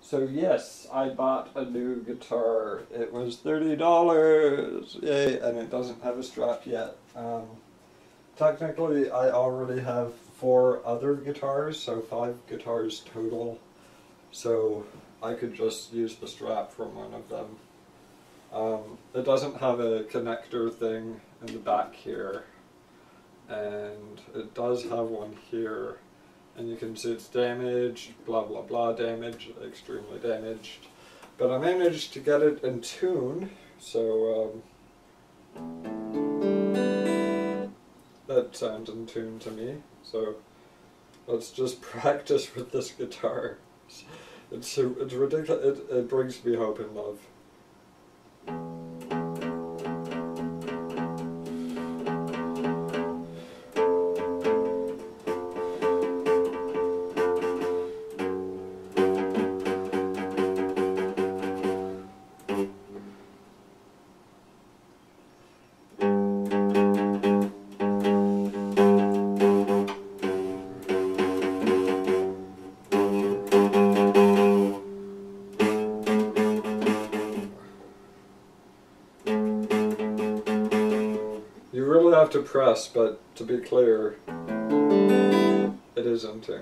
So yes, I bought a new guitar. It was $30, yay, and it doesn't have a strap yet. Technically, I already have 4 other guitars, so 5 guitars total. So I could just use the strap from one of them. It doesn't have a connector thing in the back here, and it does have one here. And you can see it's damaged, blah blah blah, damaged, extremely damaged. But I managed to get it in tune, so that sounds in tune to me. So let's just practice with this guitar. It's ridiculous. It brings me hope and love. You really have to press, but to be clear, it is in tune.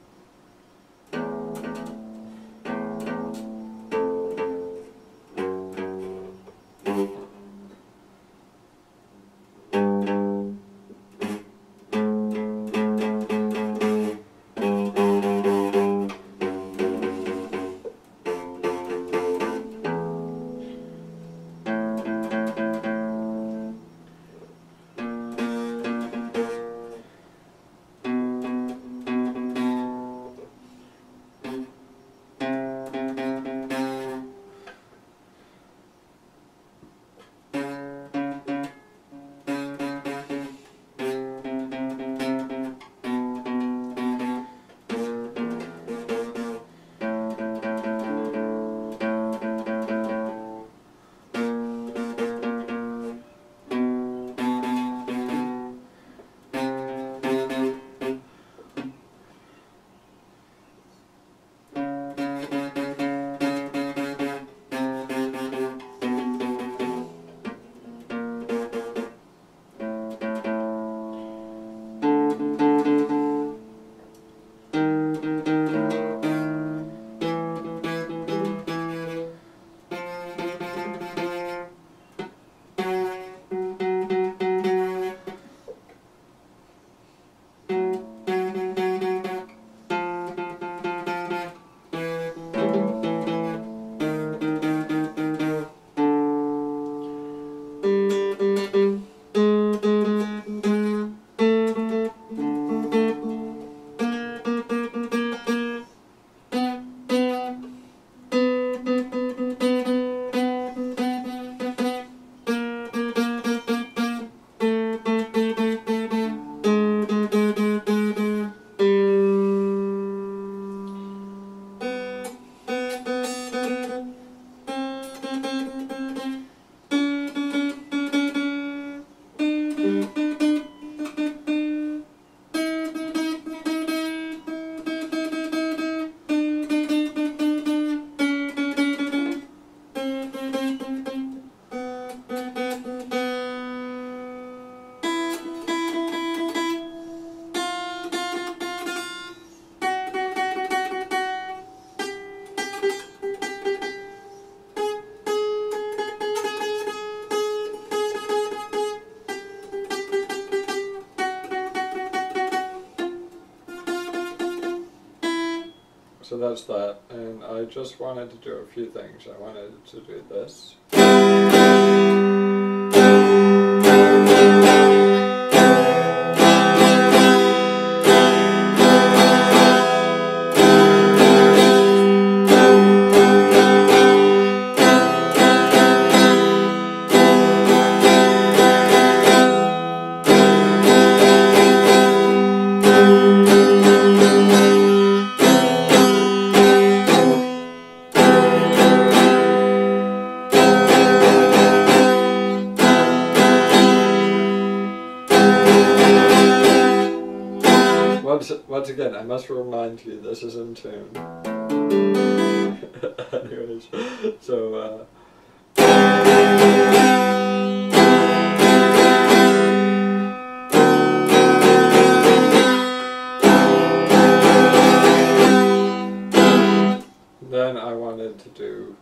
So that's that, and I just wanted to do a few things. I wanted to do this. Once again, I must remind you, this is in tune. Then I wanted to do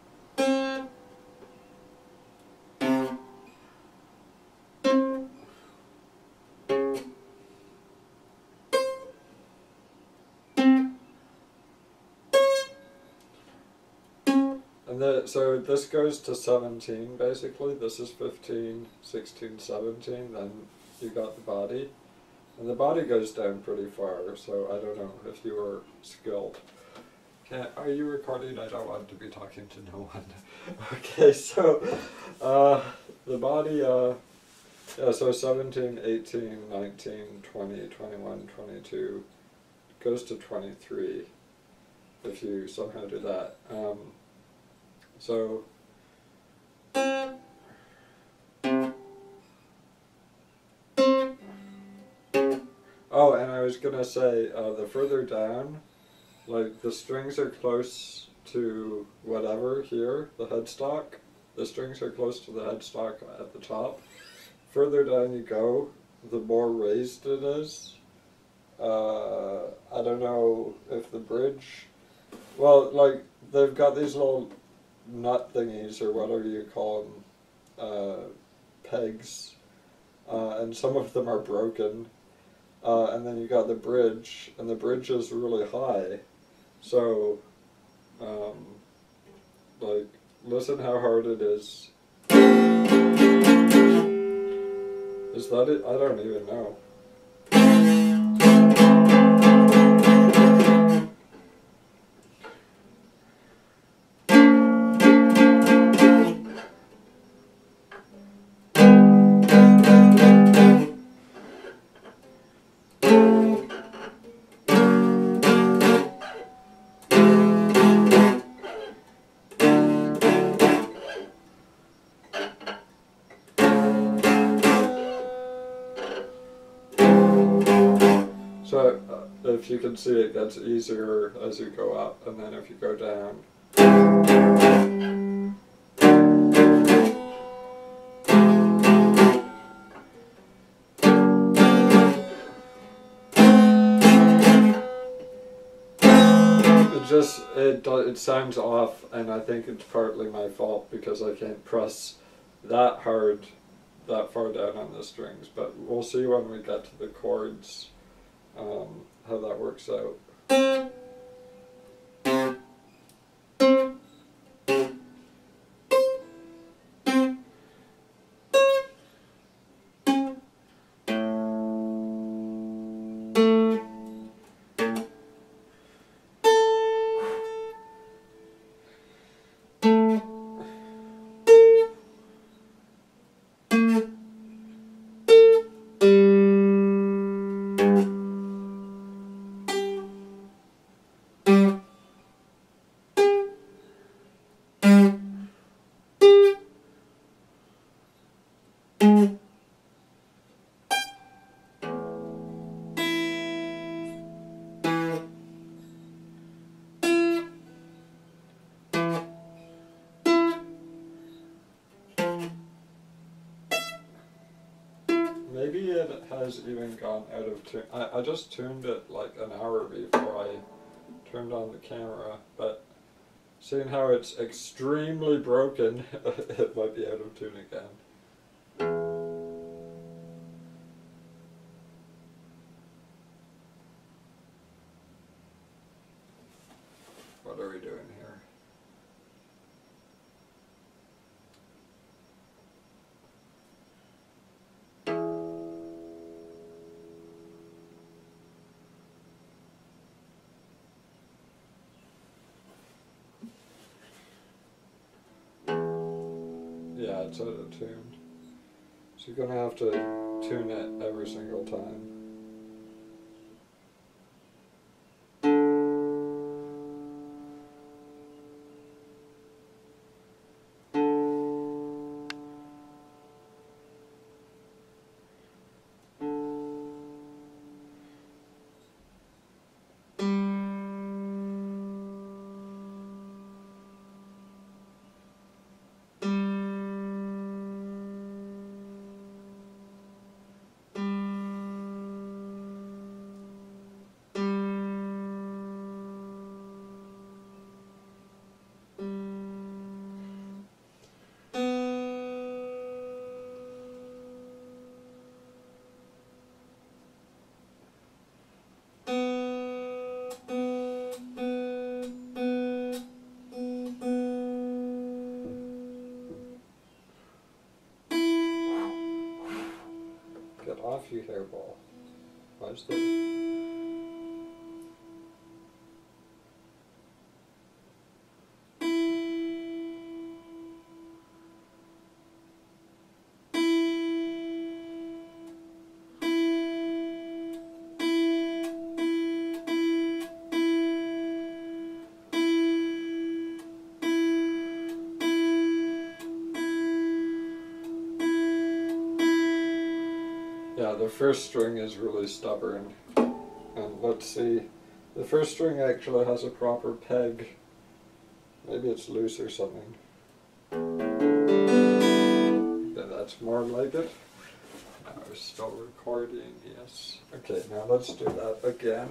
so this goes to 17 basically. This is 15, 16, 17, then you got the body. And the body goes down pretty far, so I don't know if you were skilled. Are you recording? I don't want to be talking to no one. Okay, so the body, yeah, so 17, 18, 19, 20, 21, 22, goes to 23 if you somehow do that. So oh, and I was gonna say, the further down, like the strings are close to whatever here, the headstock. The strings are close to the headstock at the top. Further down you go, the more raised it is. I don't know if the bridge, well, like they've got these little nut thingies or whatever you call them, pegs, and some of them are broken. And then you got the bridge, and the bridge is really high. So, like, listen how hard it is. Is that it? I don't even know. So, if you can see, it gets easier as you go up, and then if you go down. It sounds off, and I think it's partly my fault because I can't press that hard, that far down on the strings, but we'll see when we get to the chords how that works out. Maybe it has even gone out of tune. I just tuned it like an hour before I turned on the camera, but seeing how it's extremely broken, it might be out of tune again. What are we doing here? Yeah, it's out of tune. So you're gonna have to tune it every single time. hairball. Why is that? Yeah, the first string is really stubborn. And let's see, the first string actually has a proper peg. Maybe it's loose or something. Yeah, that's more like it. Now we're still recording, yes. Okay, now let's do that again.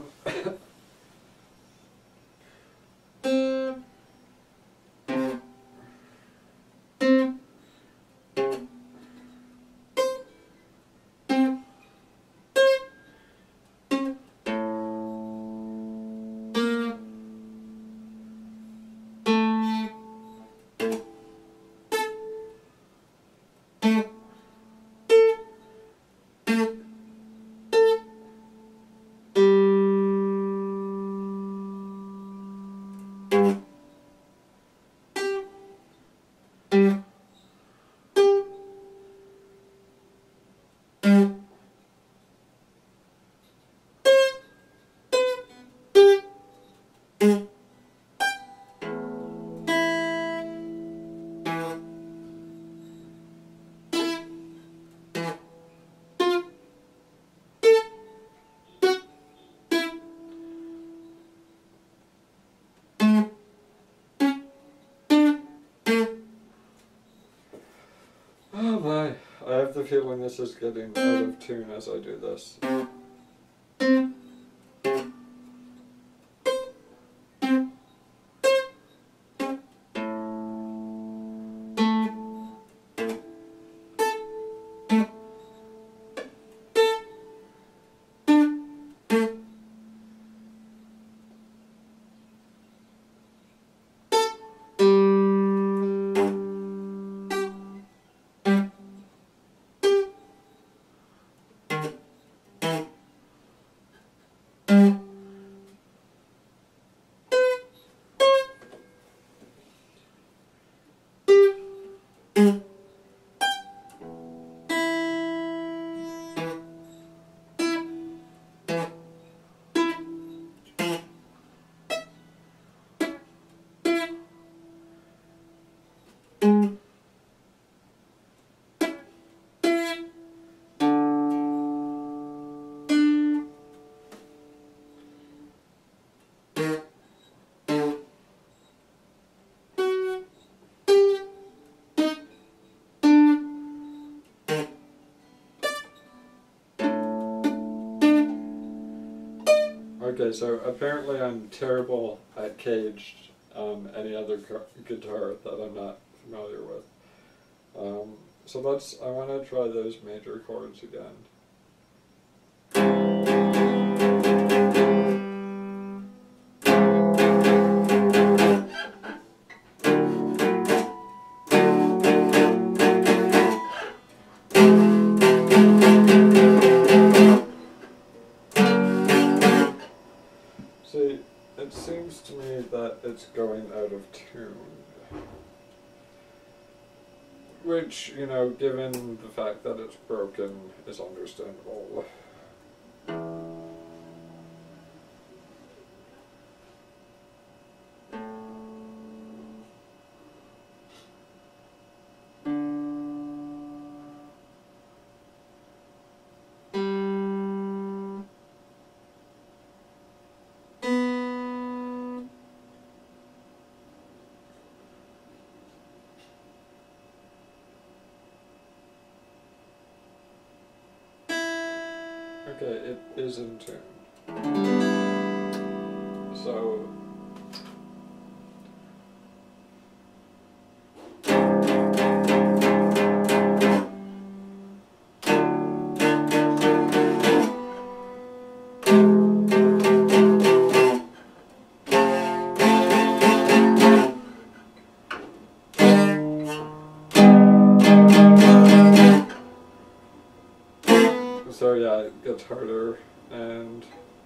Oh my, I have the feeling this is getting out of tune as I do this. Okay, so apparently I'm terrible at caged any other guitar that I'm not familiar with. So I want to try those major chords again. See, it seems to me that it's going out of tune. Which, you know, given the fact that it's broken, is understandable. Okay, it is in tune. So... So So yeah, it gets harder and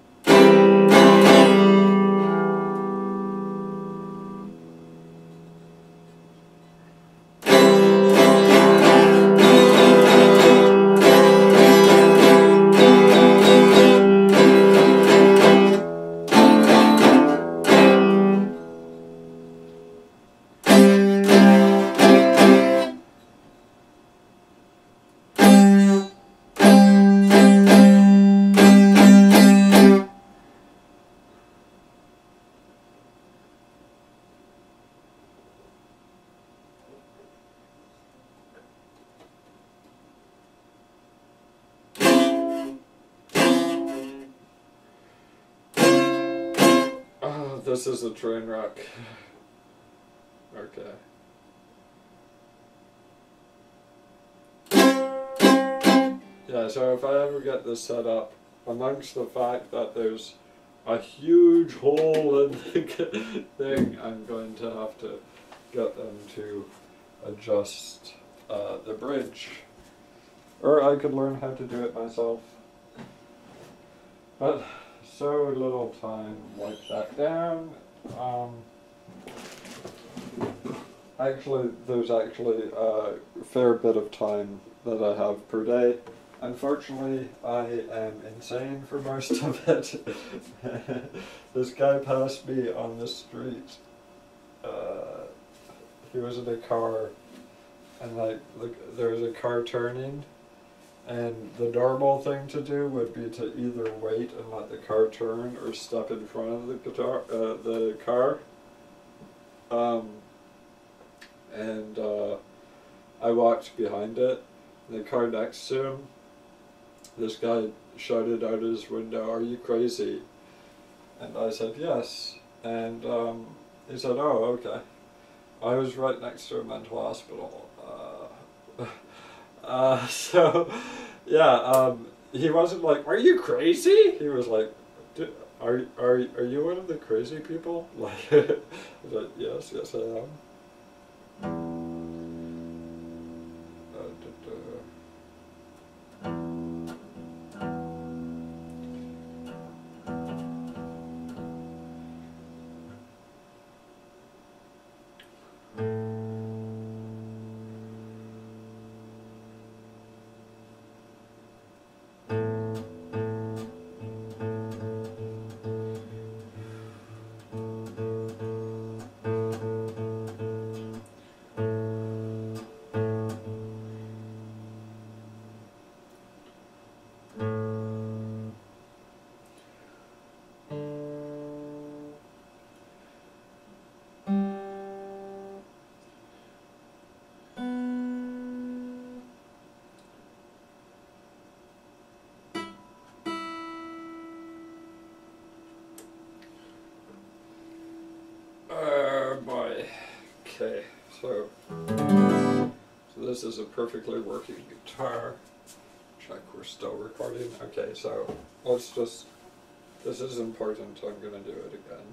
this is a train wreck. Okay. Yeah, so if I ever get this set up, amongst the fact that there's a huge hole in the thing, I'm going to have to get them to adjust the bridge. Or I could learn how to do it myself. But so little time. Wipe that down. Actually, there's actually a fair bit of time that I have per day. Unfortunately, I am insane for most of it. This guy passed me on the street. He was in a car, and there was a car turning, and the normal thing to do would be to either wait and let the car turn or step in front of the car. I walked behind it. The car next to him, this guy shouted out his window, "Are you crazy?" And I said, "Yes." And he said, "Oh, okay." I was right next to a mental hospital. So, yeah, he wasn't like, "Are you crazy?" He was like, Are you one of the crazy people?" Like, I was like, yes, I am. Boy. Okay, so this is a perfectly working guitar. Check we're still recording. Okay, so let's just, this is important, so I'm going to do it again.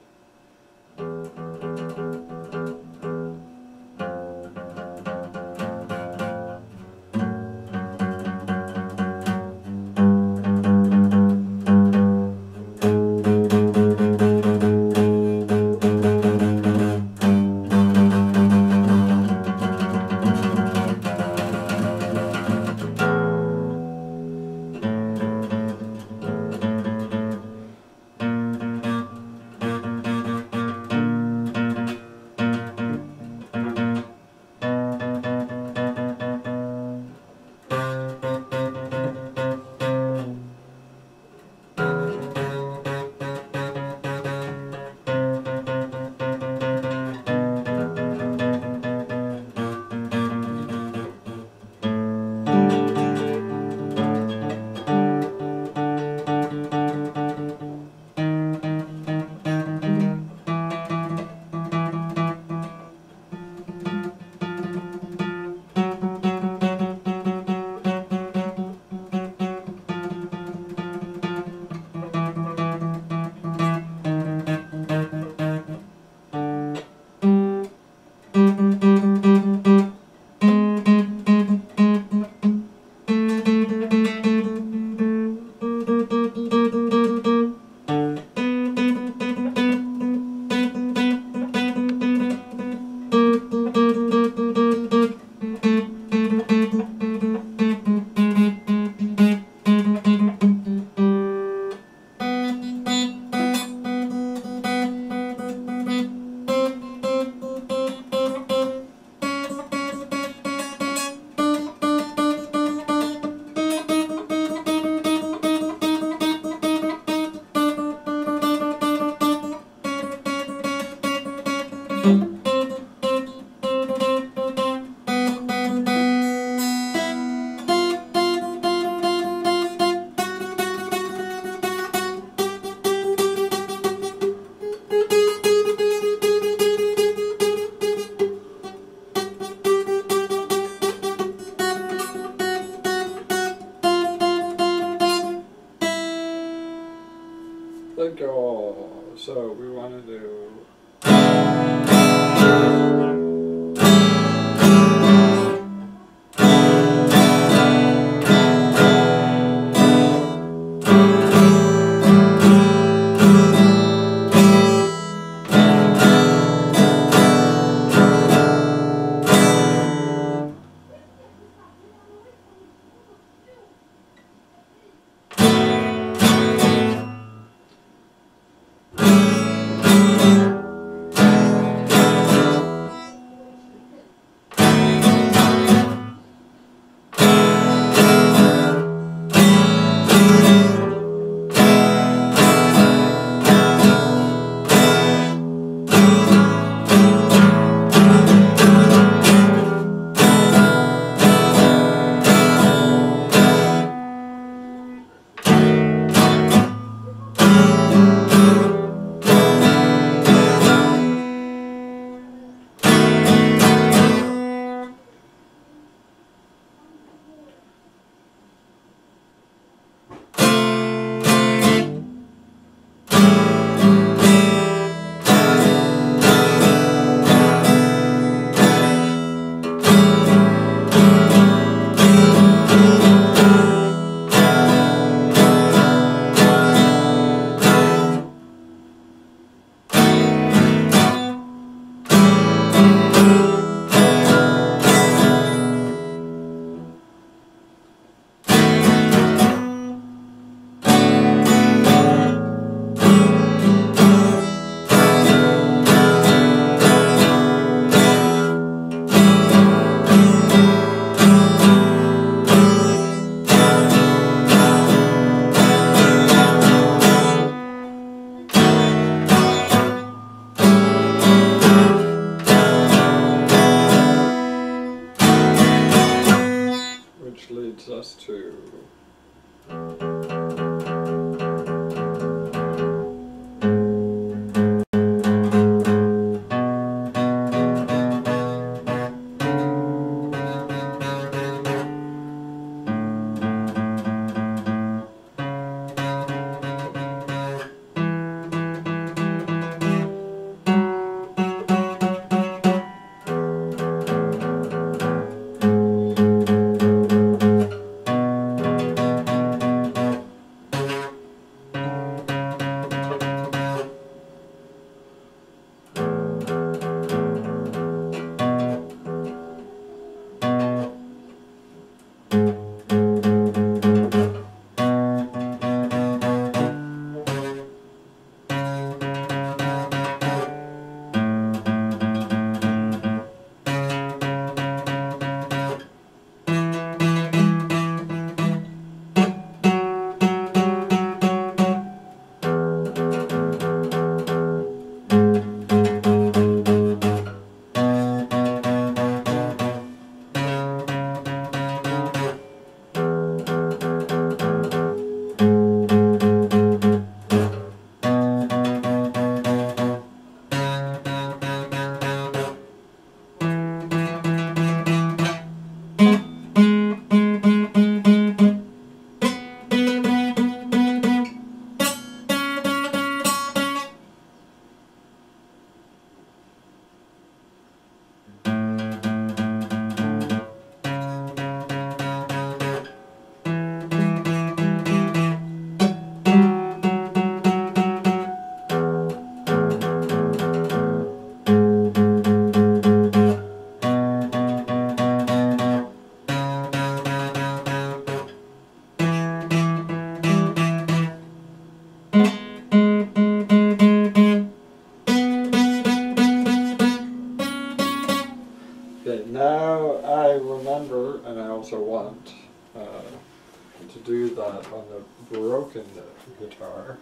Okay, now I remember, and I also want to do that on the broken guitar.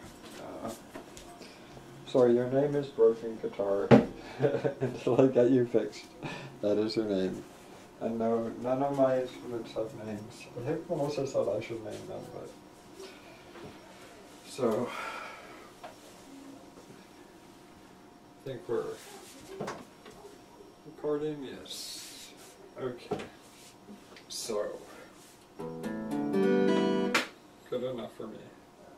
Sorry, your name is Broken Guitar. Until I get you fixed. That is your name. And no, none of my instruments have names. I think Melissa said I should name them, but... So... I think we're recording, yes. Okay. So... Good enough for me.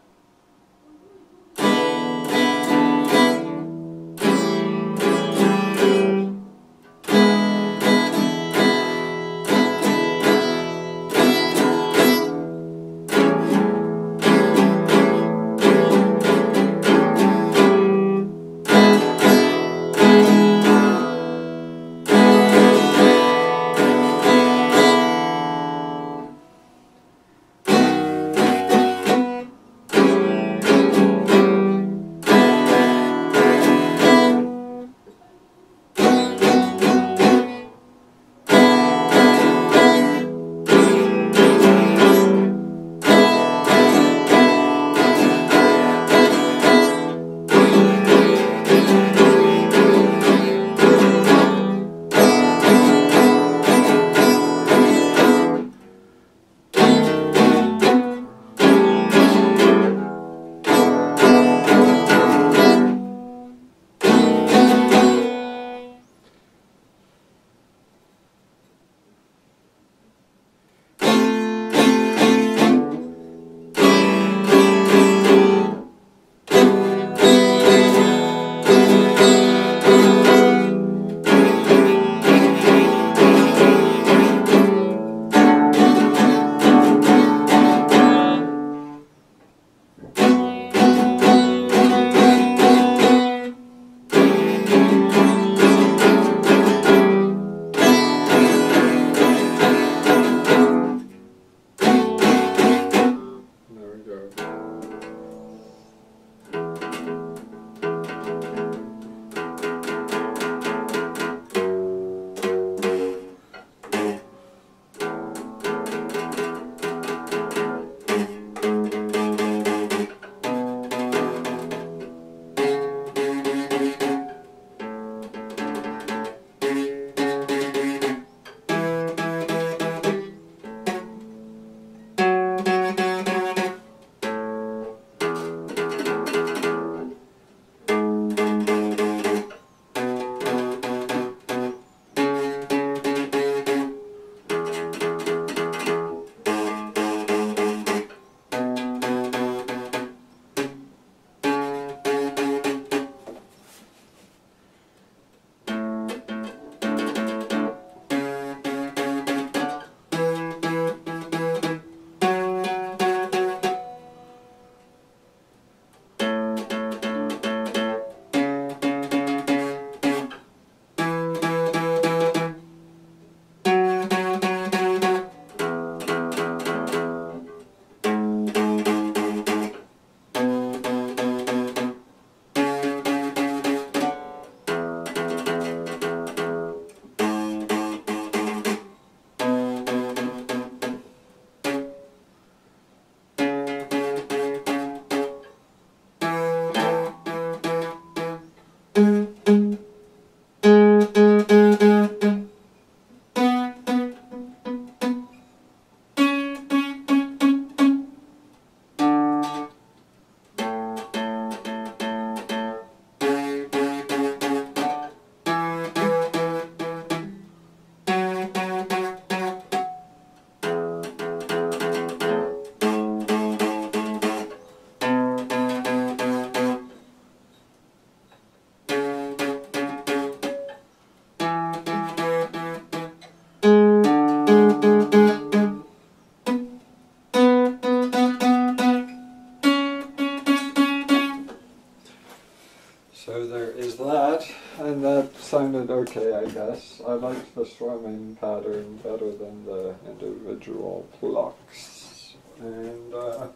So there is that, and that sounded okay, I guess. I liked the strumming pattern better than the individual plucks. And now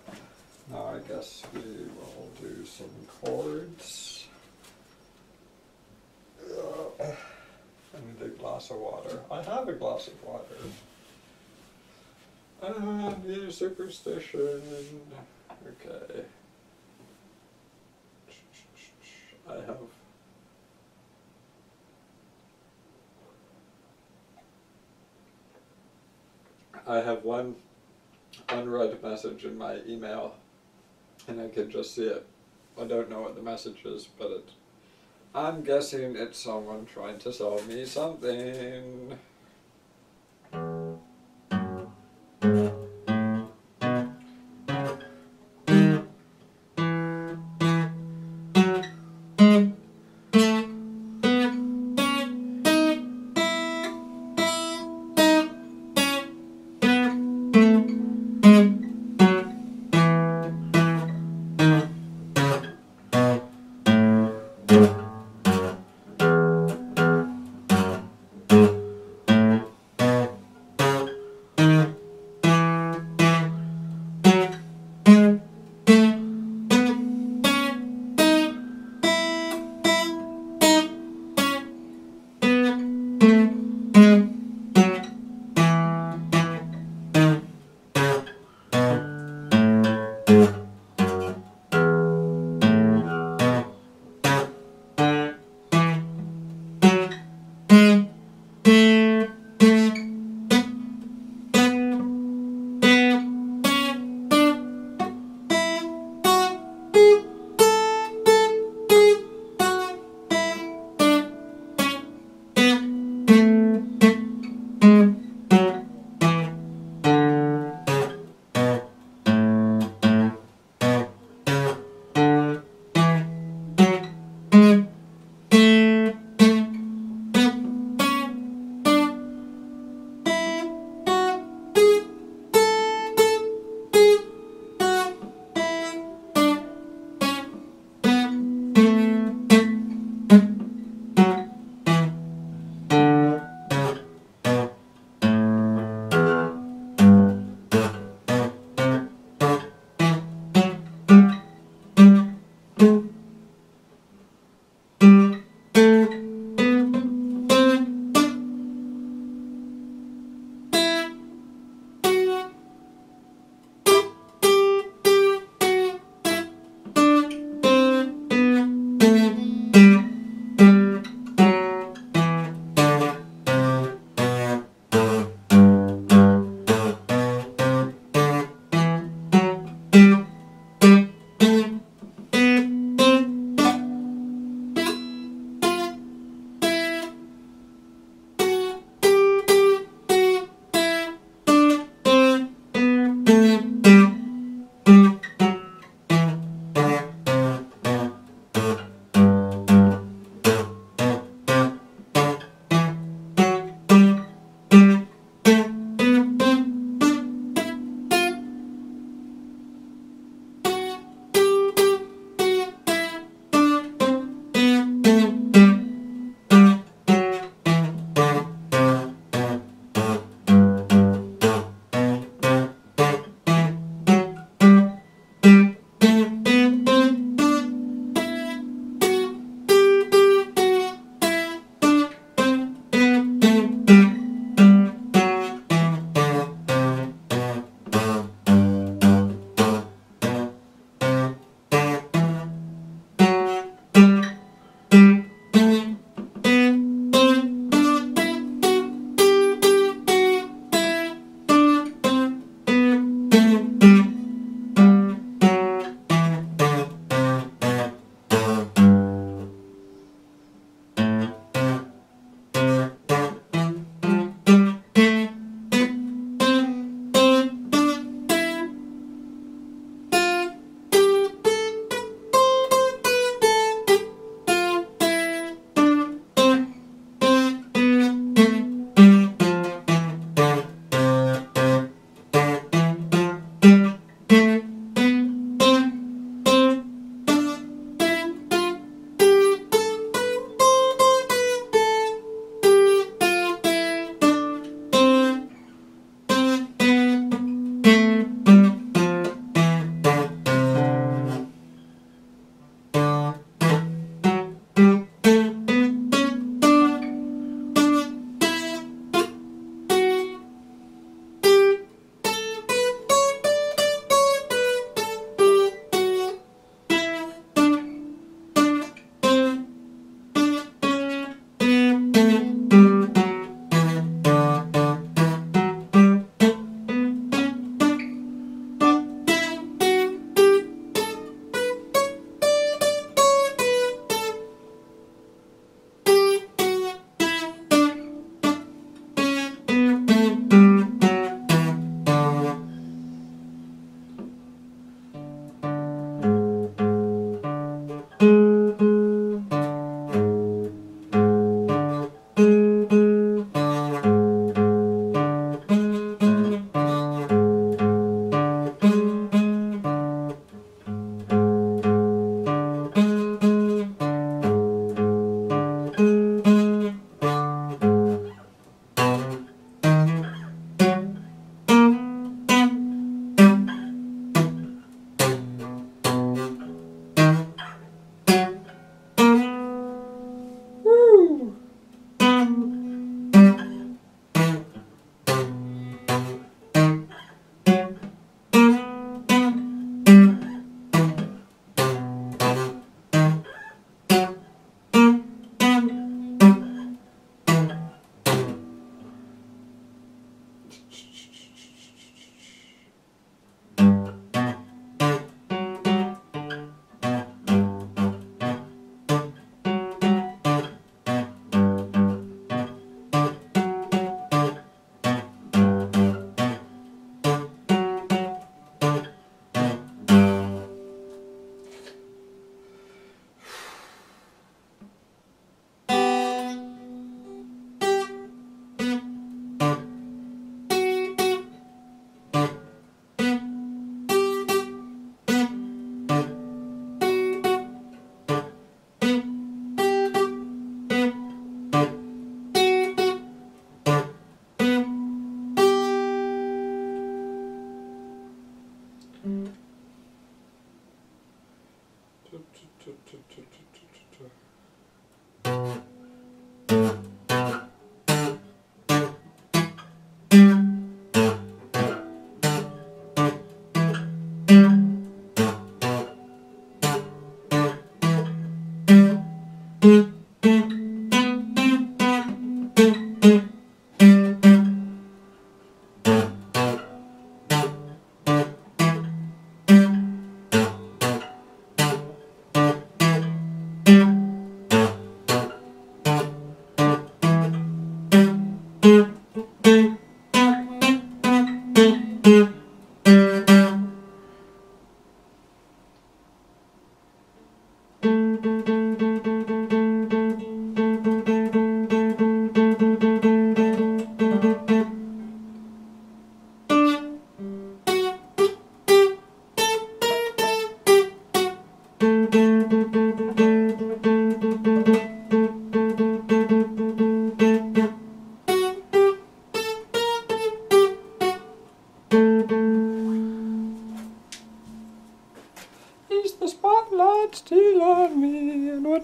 I guess we will do some chords. need a glass of water. I have a glass of water. New superstition. Okay. I have one unread message in my email, and I can just see it. I don't know what the message is, but I'm guessing it's someone trying to sell me something.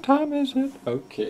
time is it? Okay.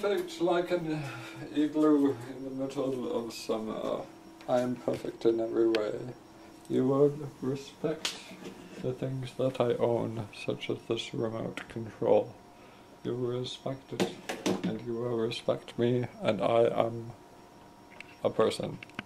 perfect like an igloo in the middle of summer. I am perfect in every way. You would respect the things that I own, such as this remote control. You will respect it, and you will respect me, and I am a person.